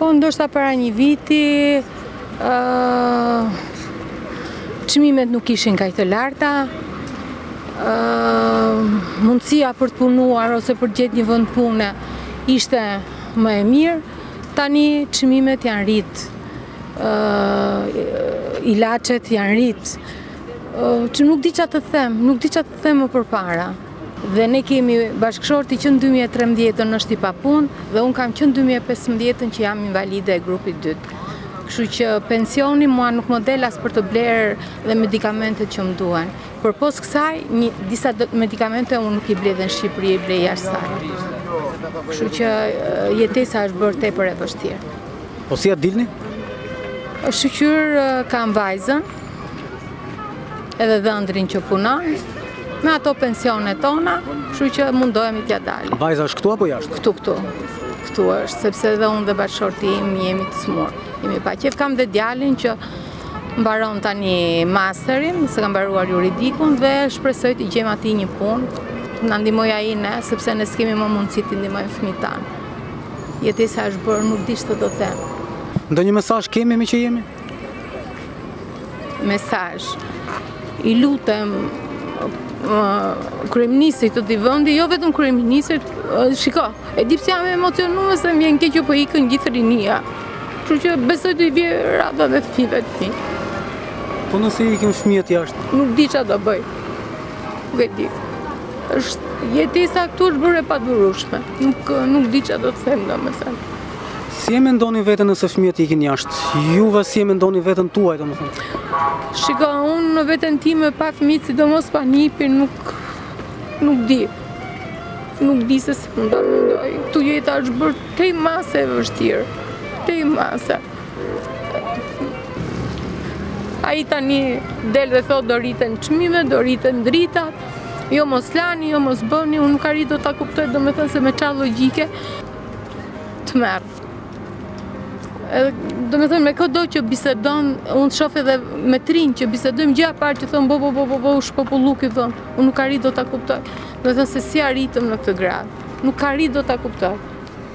Po, ndoshta para një viti, çmimet nuk ishin kaq të larta, mundësia për të punuar ose për të gjetur një vend pune ishte më e mirë. Tani çmimet janë rrit, ilaçet janë rrit, që nuk di çfarë të them, më përpara. Dhe ne kemi bashkëshorti që në 2013 është i papunë dhe unë kam qenë 2015 që jam invalide e grupit 2. Kështu që pensioni mua nuk më del as për të blerë dhe medikamentet që më duhen. Përpos kësaj, disa medikamente unë nuk i ble dhe në Shqipëri, i ble jashtë saj. Kështu që jetesa është bërë tepër e vështirë. Po si ja dilni? Shqyr kam vajzën, edhe dhëndrin që punon, me ato pensionet tona, kështu që mundohemi t'ja dalim. Vajza është këtu apo jashtë? Këtu. Këtu është, sepse dhe unë dhe bashkëshorti im jemi të smurë. Jemi pa qef, kam dhe djalin që mbaron tani masterin, se kam mbaruar juridikun dhe shpresoj të gjem ati një punë, na ndihmoj ai ne, sepse ne s'kemi më mundësi të ndihmojmë fëmijët tanë. Jetesa është bërë, nuk di ç'të do të them. Ndonjë mesazh kemi me që jemi? Mesazh. I lutem kryeministrit të këtij vendi, jo vetëm kryeministrit, shiko, e di pse jam e emocionuar se më vjen keq që po ikën gjithë rinia. Kështu që besoj të i vje rradha dhe fëmijëve të mi. Po nëse ikin fëmijët jashtë? Nuk di çfarë do bëj. Nuk e di. Jetesa këtu është bërë e padurueshme. Nuk di çfarë do të them domethënë. Si e mendoni veten nëse fëmijët ikin jashtë? Juve si e mendoni veten tuaj domethënë? Shiko, unë në veten time pa fëmijët, sidomos pa nipin, nuk di. Nuk di se si mundoj. Këtu jeta është bërë tej mase e vështirë. Tej mase. Ai tani del dhe thot do rriten çmimet, do rriten dritat. Jo mos lani, jo mos bëni, unë nuk arrit do ta kuptoj domethënë se me çfarë logjike të merr. Domethënë me çdo që bisedon, unë shoh edhe me trinj që bisedojmë gjë parë që thon bo shpopullu ky vend. Unë nuk arrit do ta kuptoj. Domethënë se si arritëm në këtë grad. Nuk arrit do ta kuptoj.